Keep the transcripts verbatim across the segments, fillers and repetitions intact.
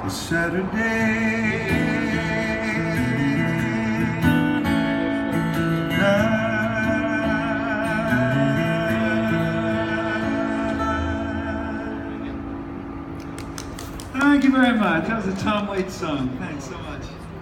Saturday night. Thank you very much. That was a Tom Waits song. Thanks so much.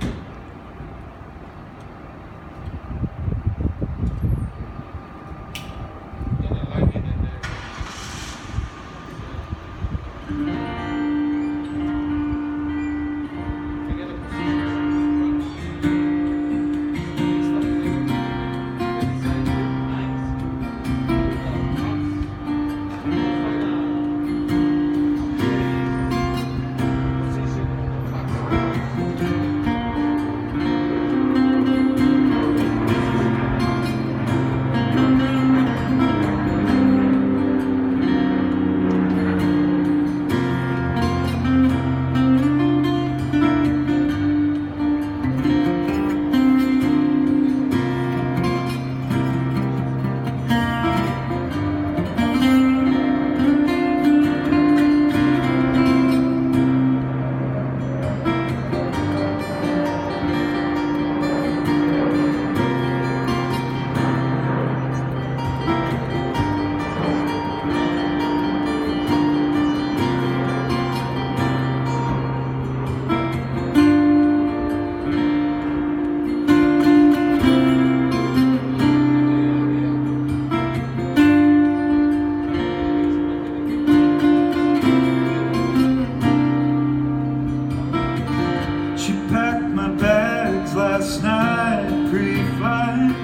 Last night pre-flight,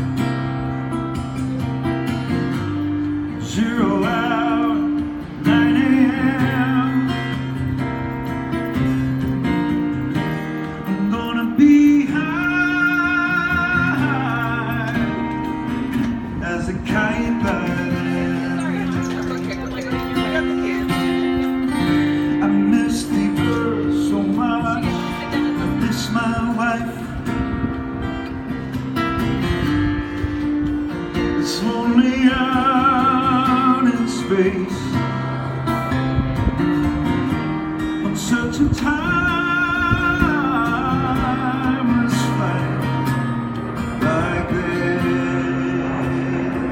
zero hour, nine a m I'm gonna be high as a kite by then. I miss the earth so much, I miss my wife. It's lonely out in space on such a timeless flight like that.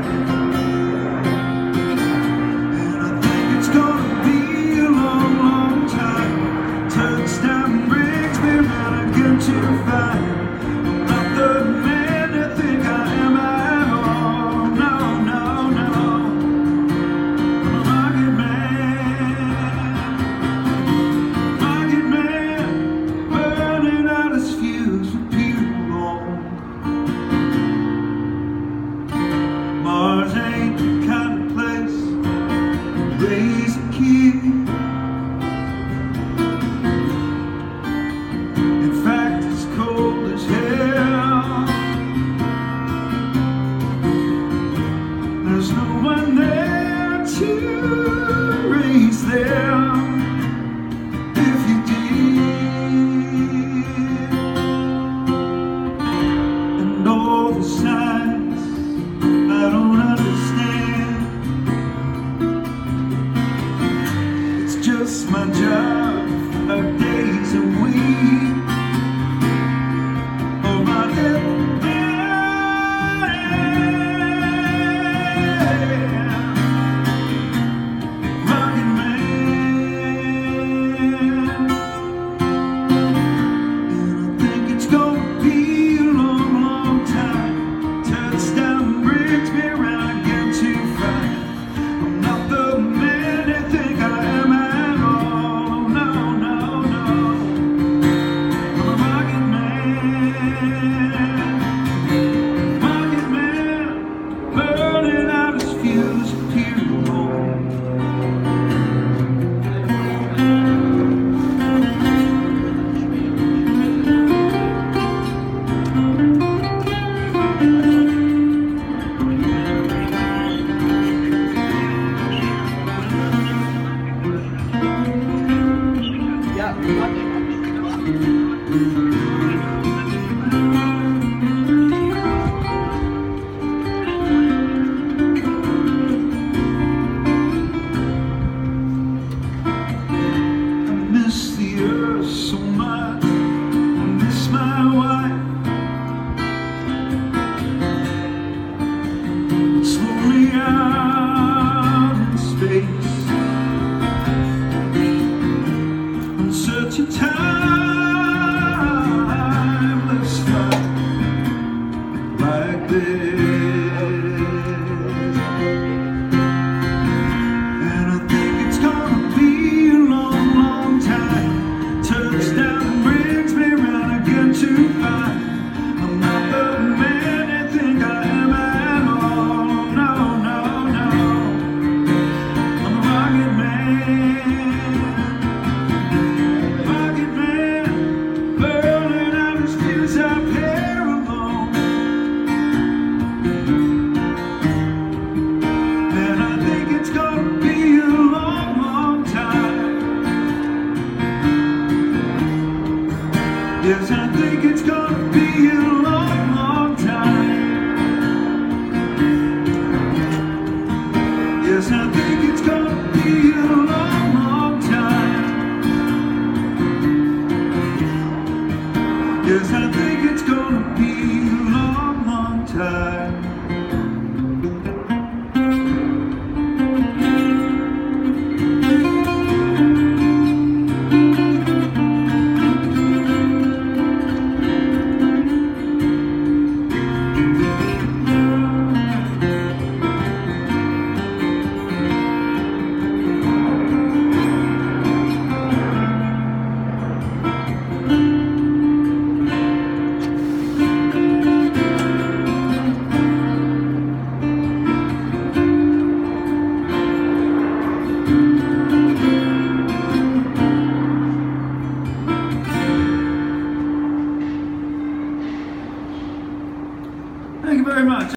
And I think it's gonna be a long, long time. Touchdown brings me round again to find I'm not the man you think I am at all. No, no, no, I'm a rocket man, rocket man, burning out his fuse with pure gold. Mars ain't the kind of place to raise a kid. In fact, it's cold as hell. There's no one there to raise them if you did. And all the signs I don't understand. It's just my job, our days and weeks. Oh, my head. Yes, I think it's gonna be a long, long time. Yes, I think it's gonna be a long, long time. Yes, I think it's gonna be a long, long time. Thank you very much.